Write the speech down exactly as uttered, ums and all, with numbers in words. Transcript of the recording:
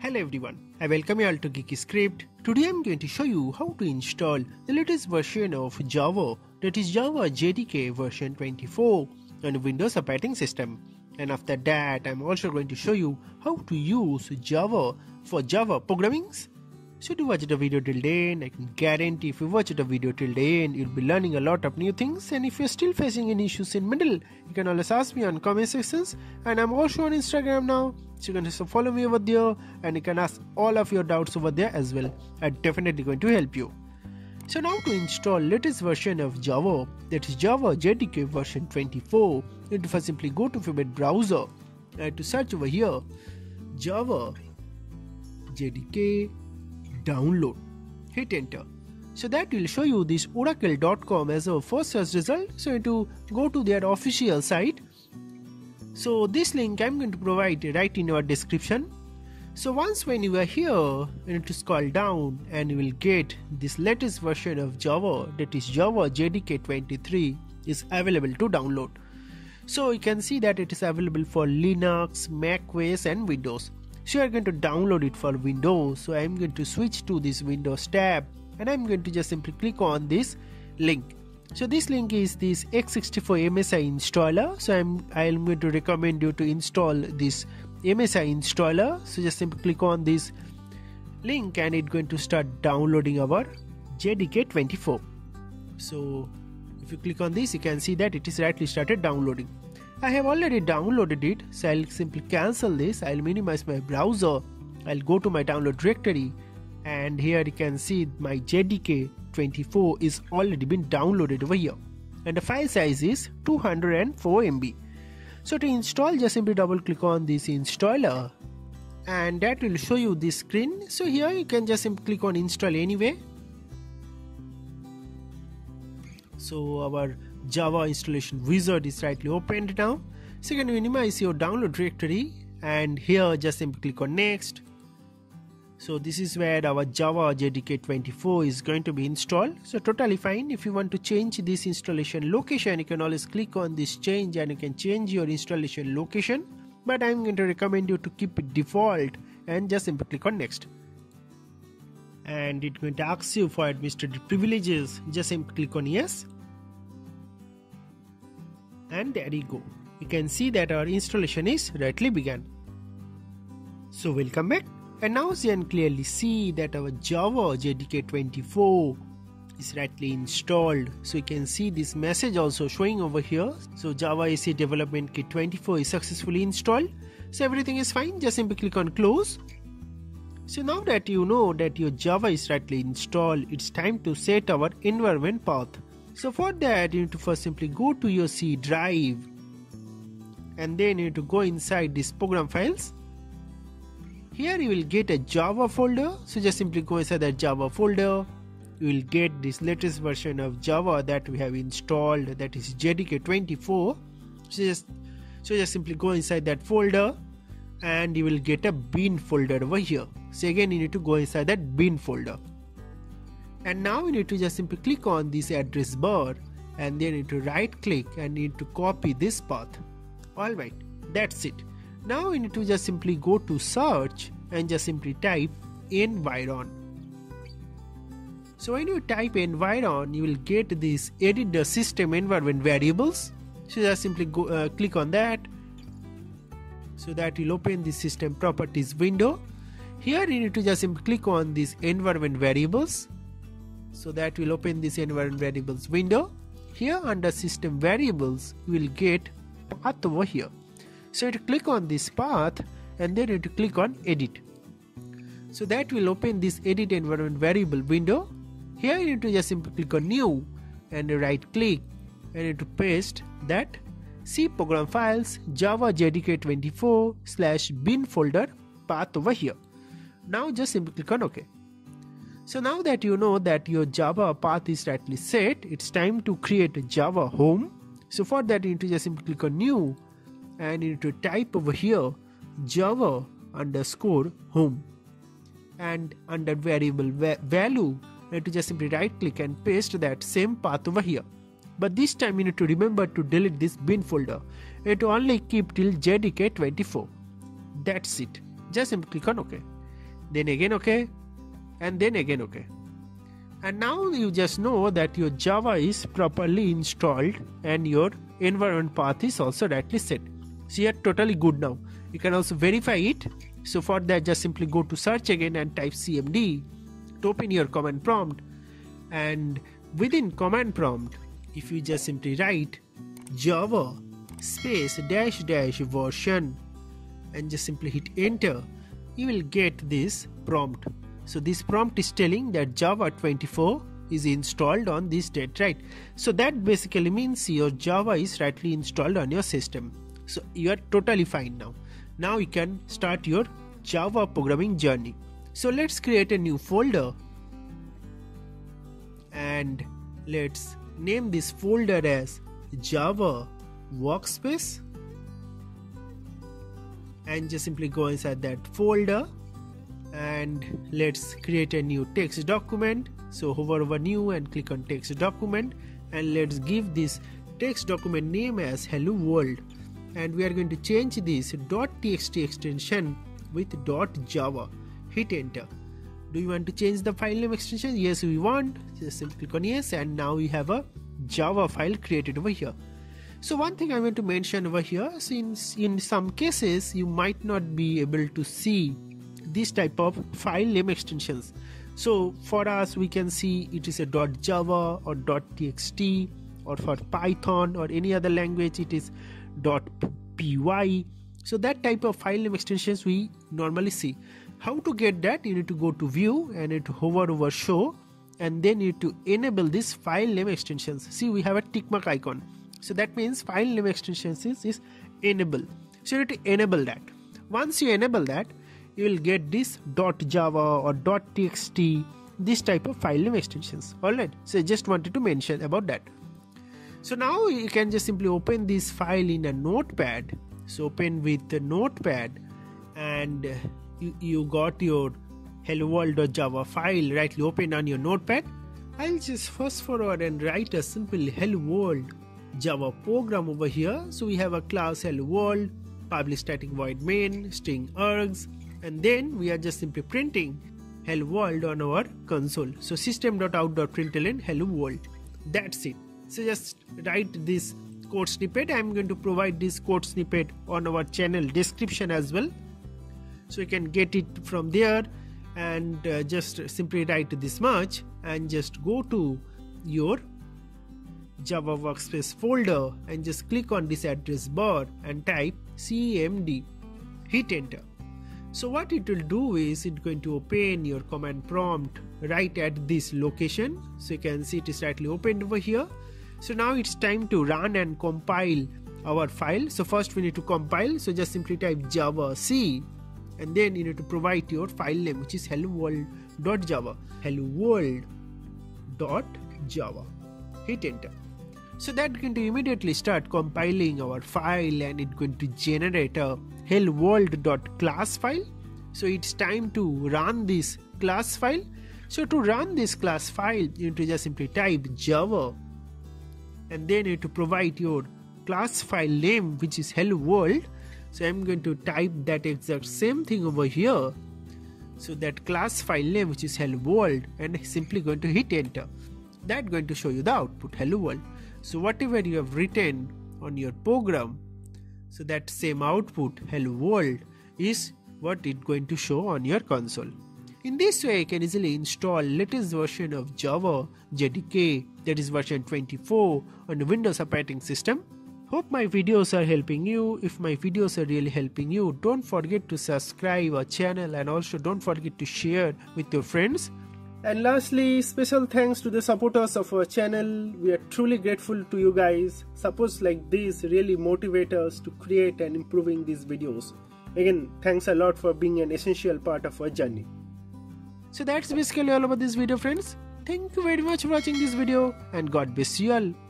Hello everyone, I welcome you all to Geeky Script. Today I am going to show you how to install the latest version of Java, that is Java J D K version twenty-four on Windows operating system. And after that I am also going to show you how to use Java for Java programmings. So do watch the video till the end. I can guarantee if you watch the video till the end, you'll be learning a lot of new things. And if you're still facing any issues in middle, you can always ask me on comment sections. And I'm also on Instagram now, so you can just follow me over there and you can ask all of your doubts over there as well. I'm definitely going to help you. So now to install latest version of Java, that is Java J D K version twenty-four, you need to first simply go to favorite browser and to search over here Java J D K download, hit enter. So that will show you this oracle dot com as a first search result. So you need to go to their official site. So this link I'm going to provide right in your description. So once when you are here, you need to scroll down and you will get this latest version of Java, that is Java J D K twenty-three, is available to download. So you can see that it is available for Linux, macOS and Windows. So you are going to download it for Windows. So I am going to switch to this Windows tab and I am going to just simply click on this link. So this link is this x sixty-four M S I installer. So I'm I am going to recommend you to install this M S I installer. So just simply click on this link and it's going to start downloading our J D K twenty-four. So if you click on this, you can see that it is rightly started downloading. I have already downloaded it, so I'll simply cancel this. I'll minimize my browser. I'll go to my download directory and here you can see my J D K twenty-four is already been downloaded over here and the file size is two hundred four megabytes. So to install, just simply double click on this installer and that will show you this screen. So here you can just simply click on install anyway. So our Java installation wizard is rightly opened now. So you can minimize your download directory and here just simply click on next. So this is where our Java J D K twenty-four is going to be installed. So totally fine. If you want to change this installation location, you can always click on this change and you can change your installation location. But I'm going to recommend you to keep it default and just simply click on next. And it's going to ask you for administrative privileges. Just simply click on yes. And there you go. You can see that our installation is rightly begun. So welcome back. And now you can clearly see that our Java J D K twenty-four is rightly installed. So you can see this message also showing over here. So Java A C Development Kit twenty-four is successfully installed. So everything is fine. Just simply click on close. So now that you know that your Java is rightly installed, it's time to set our environment path. So for that you need to first simply go to your C drive and then you need to go inside this program files. Here you will get a Java folder. So just simply go inside that Java folder. You will get this latest version of Java that we have installed, that is J D K twenty-four. So just, so just simply go inside that folder and you will get a bin folder over here. So again you need to go inside that bin folder. And now you need to just simply click on this address bar and then you need to right click and you need to copy this path. Alright, that's it. Now you need to just simply go to search and just simply type environ. So when you type environ, you will get this edit the system environment variables. So just simply go uh, click on that. So that will open the system properties window. Here you need to just simply click on this environment variables. So that will open this environment variables window. Here under system variables, you will get path over here. So you have to click on this path and then you have to click on edit. So that will open this edit environment variable window. Here you need to just simply click on new and right click and you have to paste that C program files Java J D K twenty-four slash bin folder path over here. Now just simply click on OK. So now that you know that your Java path is rightly set, it's time to create a Java home. So for that you need to just simply click on new and you need to type over here Java underscore home and under variable va value you need to just simply right click and paste that same path over here. But this time you need to remember to delete this bin folder. You need to only keep till J D K twenty-four. That's it. Just simply click on OK. then again OK, and then again OK. And now you just know that your Java is properly installed and your environment path is also rightly set. So you are totally good now. You can also verify it. So for that, just simply go to search again and type C M D to open your command prompt. And within command prompt, if you just simply write Java space dash dash version and just simply hit enter, you will get this prompt. So this prompt is telling that Java twenty-four is installed on this date, right? So that basically means your Java is rightly installed on your system. So you are totally fine now. Now you can start your Java programming journey. So let's create a new folder and let's name this folder as Java Workspace, and just simply go inside that folder and let's create a new text document. So hover over new and click on text document, and let's give this text document name as HelloWorld, and we are going to change this .txt extension with .java. Hit enter. Do you want to change the file name extension? Yes, we want. Just simply click on yes, and now we have a Java file created over here. So one thing I want to mention over here, since in some cases you might not be able to see this type of file name extensions. So for us, we can see it is a .java or .txt, or for Python or any other language it is .py. So that type of file name extensions we normally see. How to get that? You need to go to view and you need to hover over show, and then you need to enable this file name extensions. See, we have a tick mark icon. So that means file name extensions is, is enable. So you need to enable that. Once you enable that, you will get this .java or .txt, this type of file name extensions. Alright, so I just wanted to mention about that. So now you can just simply open this file in a notepad. So open with the notepad, and you, you got your HelloWorld.java file rightly open on your notepad. I'll just fast forward and write a simple HelloWorld Java program over here. So we have a class HelloWorld, public static void main, string args, and then we are just simply printing HelloWorld on our console. So System.out.println HelloWorld. That's it. So just write this code snippet. I'm going to provide this code snippet on our channel description as well, so you can get it from there, and uh, just simply write this much and just go to your Java Workspace folder and just click on this address bar and type C M D. Hit enter. So what it will do is it's going to open your command prompt right at this location. So you can see it is rightly opened over here. So now it's time to run and compile our file. So first we need to compile. So just simply type Java C, and then you need to provide your file name, which is HelloWorld.java. HelloWorld.java. Hit enter. So that's going to immediately start compiling our file, and it's going to generate a HelloWorld.class file. So it's time to run this class file. So to run this class file, you need to just simply type Java, and then you need to provide your class file name, which is HelloWorld. So I'm going to type that exact same thing over here. So that class file name, which is HelloWorld, and simply going to hit enter. That's going to show you the output HelloWorld. So whatever you have written on your program, so that same output HelloWorld is what it's going to show on your console. In this way, you can easily install latest version of Java J D K, that is version twenty-four, on the Windows operating system. Hope my videos are helping you. If my videos are really helping you, don't forget to subscribe our channel, and also don't forget to share with your friends. And lastly, special thanks to the supporters of our channel. We are truly grateful to you guys. Supports like this really motivate us to create and improving these videos. Again, thanks a lot for being an essential part of our journey. So that's basically all about this video, friends. Thank you very much for watching this video, and God bless you all.